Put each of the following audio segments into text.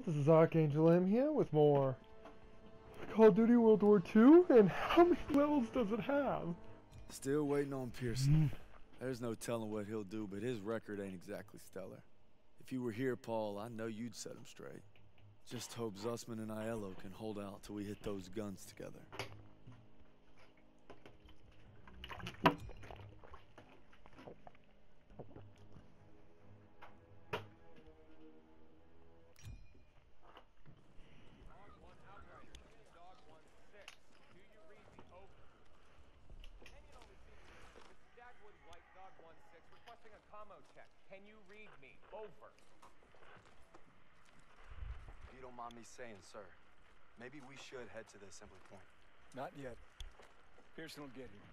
This is Archangel M here with more Call of Duty World War II, and how many levels does it have? Still waiting on Pearson. There's no telling what he'll do, but his record ain't exactly stellar. If you were here, Paul, I know you'd set him straight. Just hope Zussman and Aiello can hold out till we hit those guns together. Can you read me? Over. If you don't mind me saying, sir, maybe we should head to the assembly point. Not yet. Pearson will get here.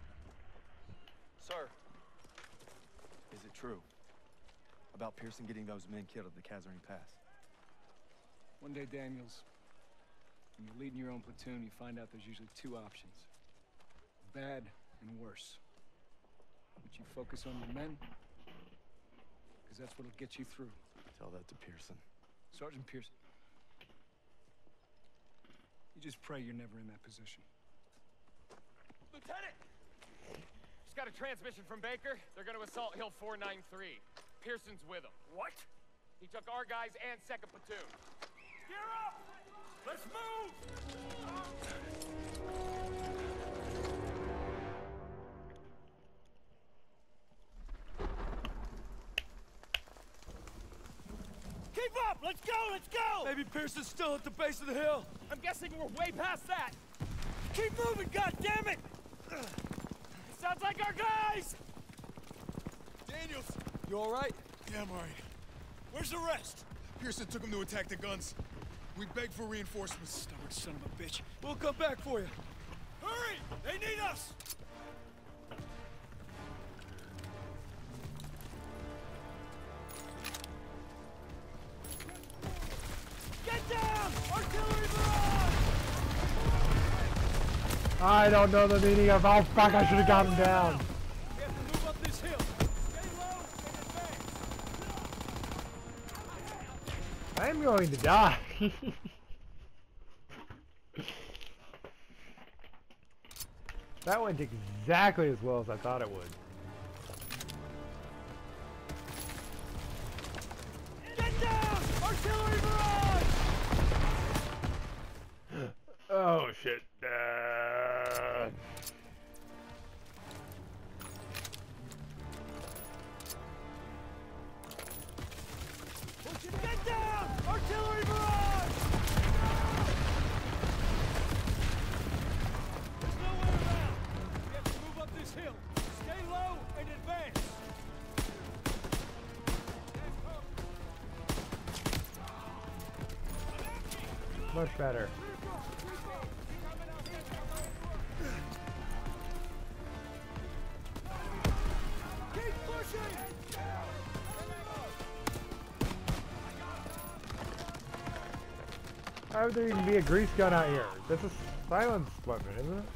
Sir! Is it true about Pearson getting those men killed at the Kasserine Pass? One day, Daniels, when you're leading your own platoon, you find out there's usually two options. Bad and worse. But you focus on your men, because that's what'll get you through. Tell that to Pearson. Sergeant Pearson. You just pray you're never in that position. Lieutenant! Just got a transmission from Baker. They're gonna assault Hill 493. Pearson's with them. What? He took our guys and 2nd Platoon. Gear up! Let's move! Keep up! Let's go! Let's go! Maybe Pearson's still at the base of the hill. I'm guessing we're way past that. Keep moving, goddammit! Sounds like our guys! Daniels, you all right? Yeah, I'm all right. Where's the rest? Pearson took him to attack the guns. We begged for reinforcements. Stubborn son of a bitch. We'll come back for you. Hurry! They need us! Get down! Artillery barrage! I don't know the meaning of, oh fuck, I should have got him down. We have to move up this hill. Stay low and advance. I am going to die. That went exactly as well as I thought it would. Get down! Artillery barrage! Oh shit. Get down! Artillery barrage! There's no way around. We have to move up this hill. Stay low and advance. Much better. Keep pushing! How would there even be a grease gun out here? This is silence weapon, isn't it?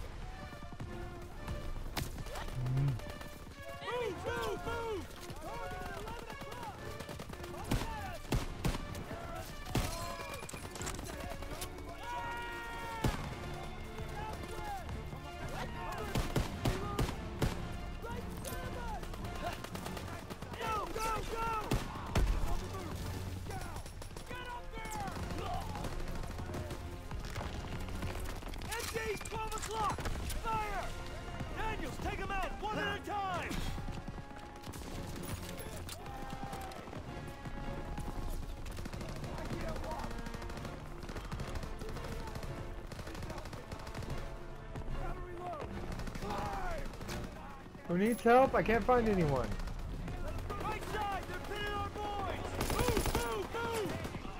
Move! Move! Move! Go! Go! Go! Get up there! MG's 12 o'clock! Fire! Daniels, take them out one at a time! Who needs help? I can't find anyone. Right side! They're pinning our boys! Move! Move! Move!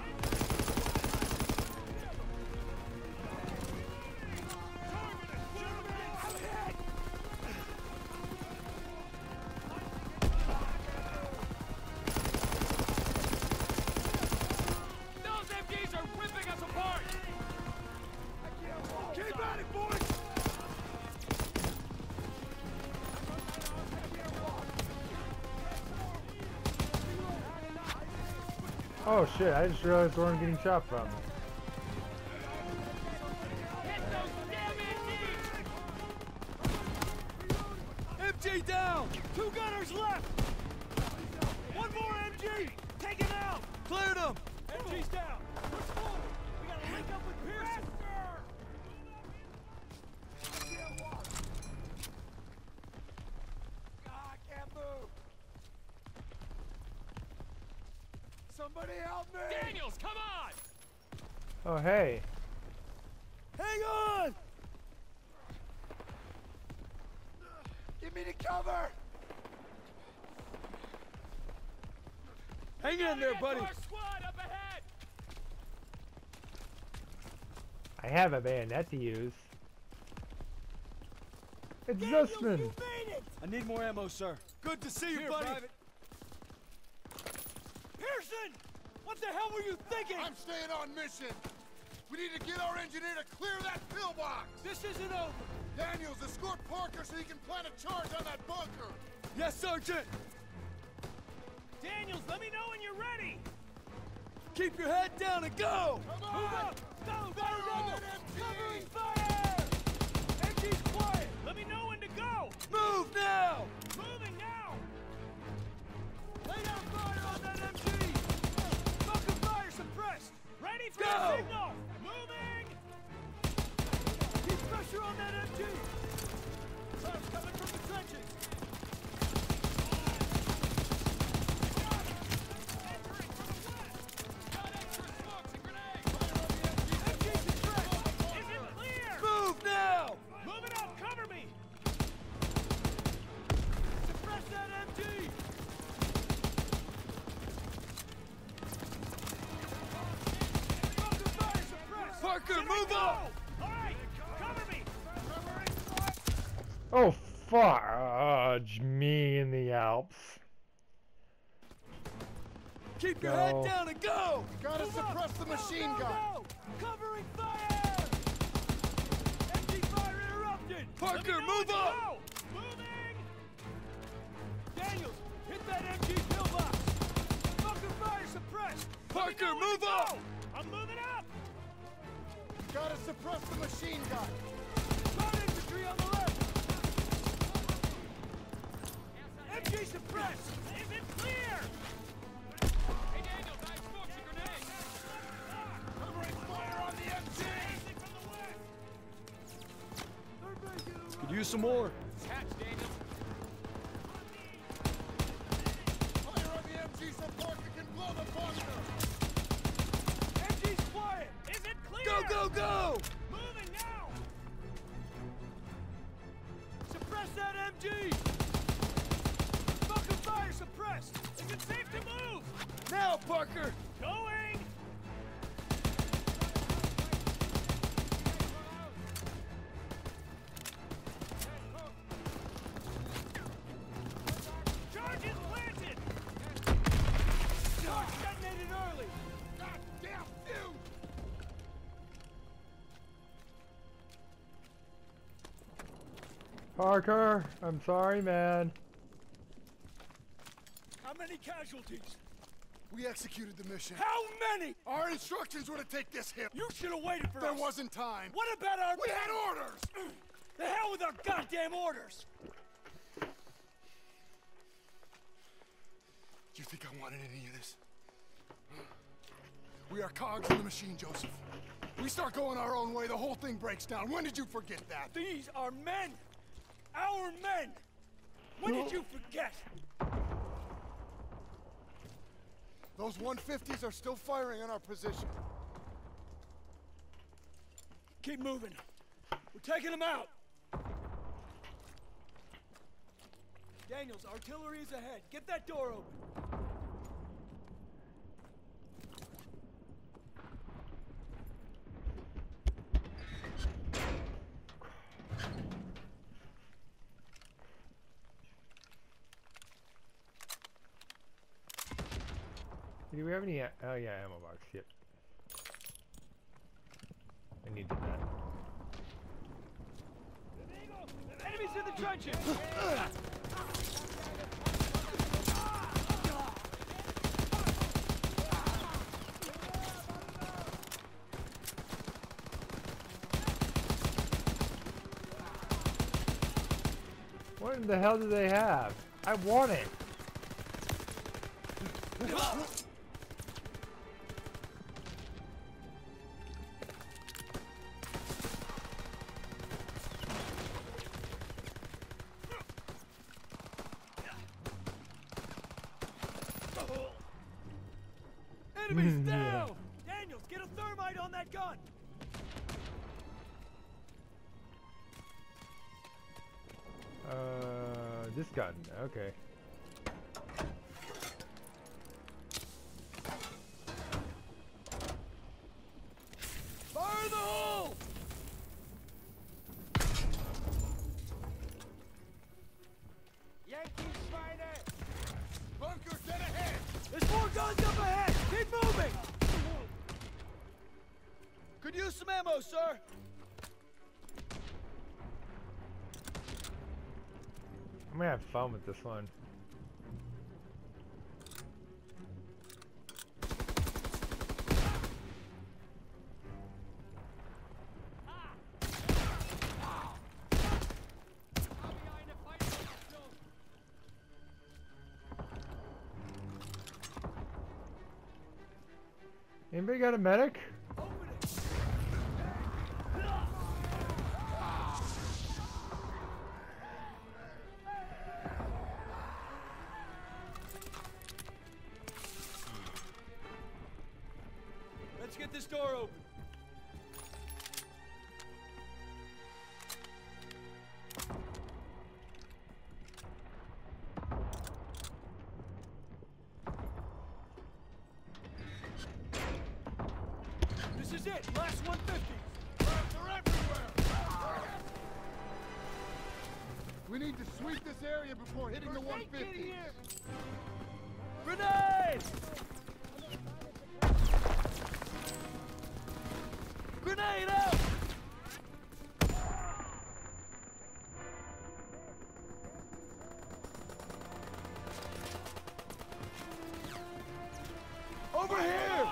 Those MGs are ripping us apart! Keep at it, boys! Oh shit, I just realized where I'm getting shot from. MG down! 2 gunners left! 1 more MG! Take it out! Cleared them! MG's down! Push forward! We gotta link up with Pearson! I can't move! Somebody help me! Daniels, come on! Oh hey. Hang on! Give me the cover! Hang in there, buddy! Our squad up ahead! I have a bayonet to use. It's Zussman! I need more ammo, sir. Good to see you, buddy. Private. Pearson! What the hell were you thinking? I'm staying on mission. We need to get our engineer to clear that pillbox. This isn't over. Daniels, escort Parker so he can plant a charge on that bunker. Yes, Sergeant. Daniels, let me know when you're ready! Keep your head down and go! Come on! Move up! Go, go, Fire on go! that MG! Covering fire! MG's quiet! Let me know when to go! Move now! Moving now! Lay down fire on that MG! Fucking fire suppressed! Ready for Go! the signal! Moving! Keep pressure on that MG! Charge coming from the trenches! Move now! Move it up! Cover me! Suppress that MG! Fucking fire suppressed! Parker, move up! Alright! Cover me! Oh fudge me in the Alps. Keep your Go. head down and go! Gotta Move suppress up. the machine Go, go, gun. go. Covering fire! MG fire interrupted! Parker, move up! Go! Moving! Daniels, hit that MG pillbox! Fucking fire suppressed! Parker, move up! I'm moving up! Gotta suppress the machine gun. Ground infantry on the left! MG suppressed! Is it clear? Hey Daniels, I have smokes and grenades! Covering fire on the MG. Could use some more. Catch, Daniels. Fire on the MG so Parker can blow the bunker. MG's quiet! Is it clear? Go, go, go! Moving now! Suppress that MG! Fucking fire suppressed! Is it safe to move? Now, Parker! Going! Charge is planted! Charge detonated early! Goddamn fuse! Parker, I'm sorry, man. How many casualties? We executed the mission. How many? Our instructions were to take this hit. You should have waited for There us. wasn't time. What about our... We had orders! The hell with our goddamn orders! Do you think I wanted any of this? We are cogs in the machine, Joseph. We start going our own way, the whole thing breaks down. When did you forget that? These are men! Our men! When did you forget? Those 150s are still firing on our position. Keep moving. We're taking them out. Daniels, artillery is ahead. Get that door open. Do we have any? Oh yeah, ammo box. Yep. I needed that. Enemies in the trenches! What in the hell do they have? I want it. Enemies down! Daniels, get a thermite on that gun! This gun, okay. Fire in the hole! Yankees fighter! Bunker, dead ahead! There's more guns up ahead! Keep moving! Could use some ammo, sir. I'm gonna have fun with this one. Anybody got a medic? Let's get this door open. This is it. Last 150. They're everywhere! We need to sweep this area before hitting the 150. Grenade! Grenade out! Over here!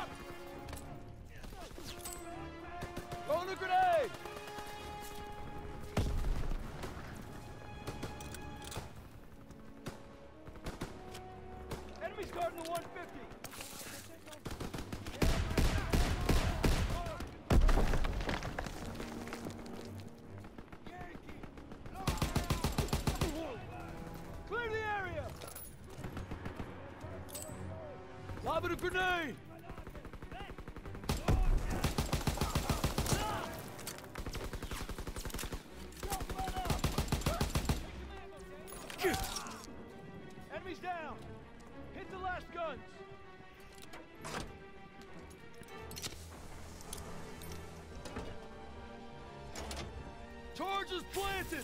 Throwing a grenade! Enemies guarding the 150! Clear the area! Lobbing a grenade! Enemies down! Hit the last guns! Charges planted!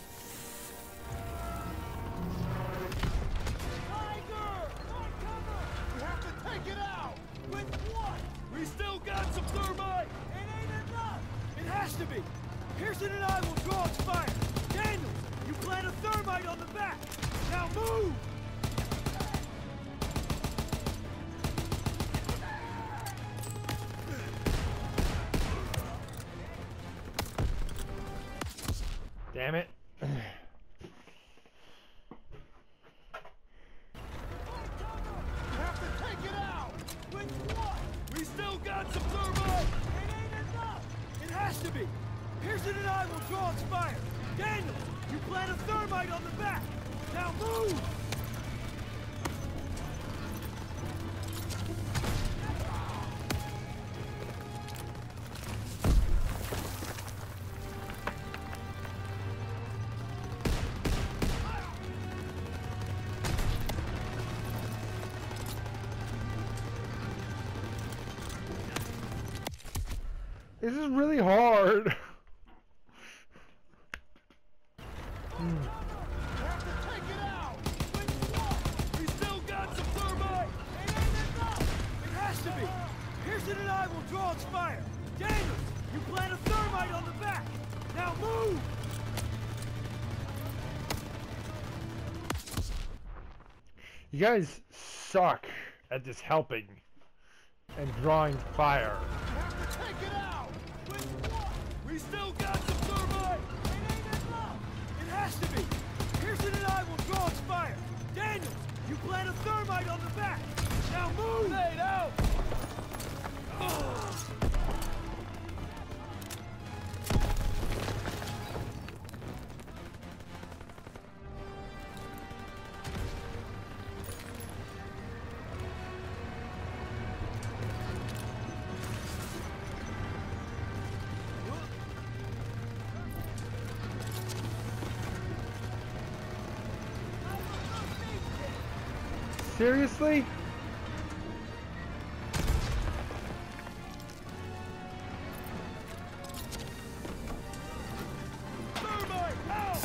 Tiger! On cover! We have to take it out! With what? We still got some thermite! It ain't enough! It has to be! Pearson and I will draw its fire! Daniels, you plant a thermite on the back! Now move! Damn it. We have to take it out! With what? We still got some thermite! It ain't enough! It has to be! Pearson and I will draw its fire! Daniels, you plant a thermite on the back! Now move! This is really hard. We have to take it out! With what? We still got some thermite! It ain't enough! It has to be! Pearson and I will draw its fire! Daniels, you plant a thermite on the back! Now move! You guys suck at just helping and drawing fire. We have to take it out! With what? We still got some thermite! It ain't enough! It has to be! Pearson and I will Seriously? Thermite, out!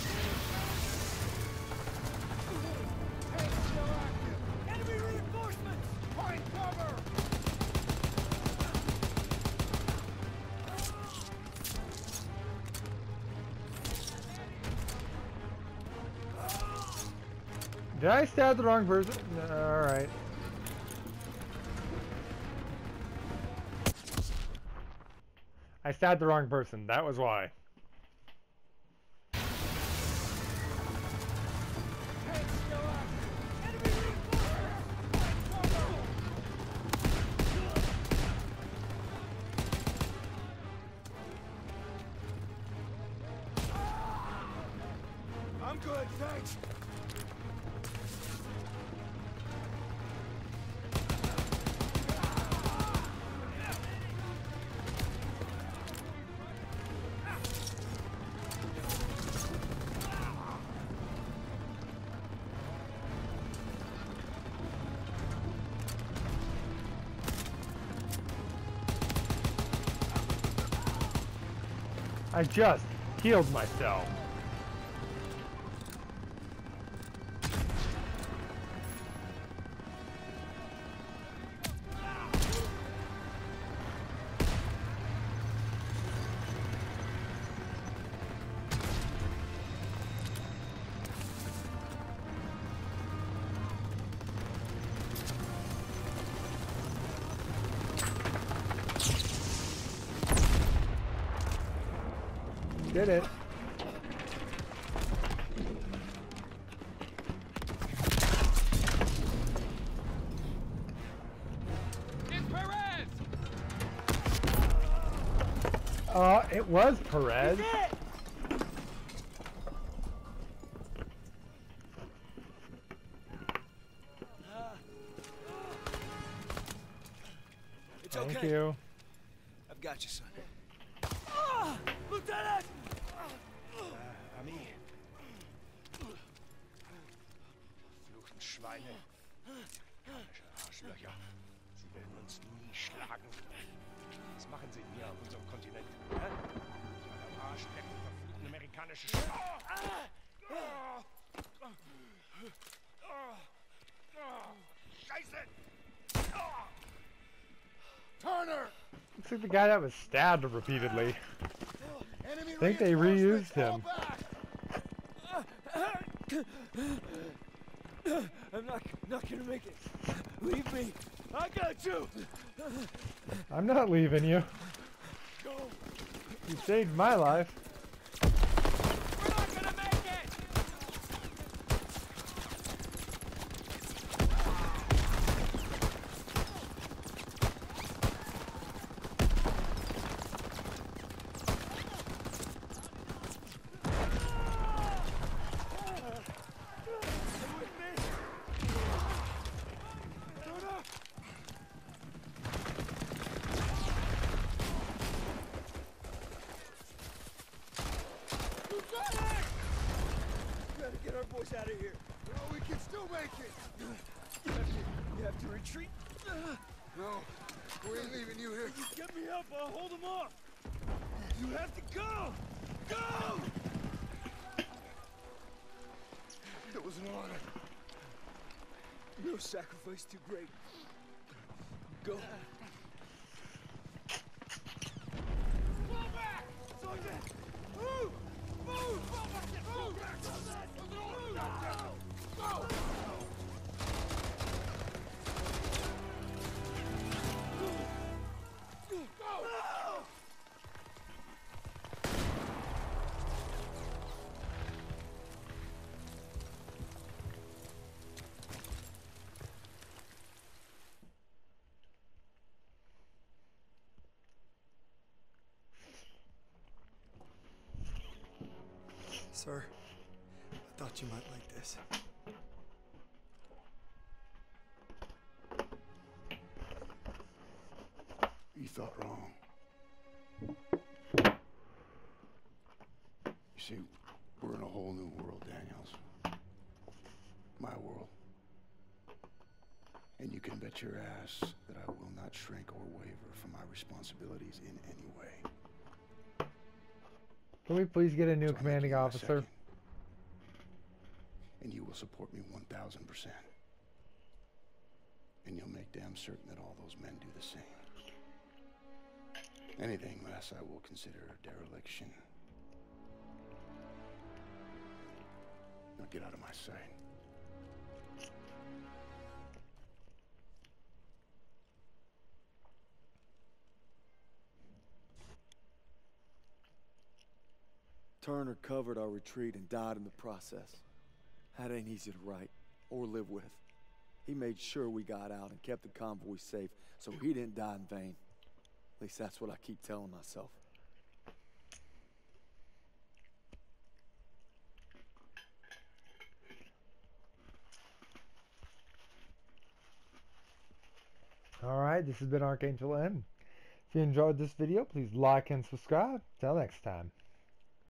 Tank still active. Enemy reinforcements! Find cover! Did I stab the wrong person? No, alright. I stabbed the wrong person, that was why. Tank still active. Enemy reinforcements! Find cover! I'm good, thanks. I just healed myself. Did it. It's Perez! It was Perez. It's Thank okay. you. I've got you, son. Lieutenant! Ami. Verfluchten Schweine. Komische Arschlöcher. Sie werden uns nie schlagen. Was machen sie hier auf unserem Kontinent? Hä? Am Arsch lecken verfluchten amerikanische Scheiße! Turner! Looks like the guy that was stabbed repeatedly. Enemy I think they reused reinforcements, him. fall back! I'm not gonna make it. Leave me. I got you. I'm not leaving you. Go. You saved my life. We're not gonna make it! Gotta get our boys out of here. No, we can still make it! You have to retreat. No, we ain't leaving you here. You get me up, I'll hold them off. You have to go. Go! It was an honor. No sacrifice too great. Go. Fall back! Sergeant! Move! Move! Fall back! Move! Go! Sir, I thought you might like this. You thought wrong. You see, we're in a whole new world, Daniels. My world. You can bet your ass that I will not shrink or waver from my responsibilities in any way. Can we please get a new So I'll make commanding you my officer? second. And you will support me 1,000%. And you'll make damn certain that all those men do the same. Anything less I will consider dereliction. Now get out of my sight. Turner covered our retreat and died in the process. That ain't easy to write or live with. He made sure we got out and kept the convoy safe, so he didn't die in vain. At least that's what I keep telling myself. Alright, this has been Archangel M. If you enjoyed this video, please like and subscribe. Till next time.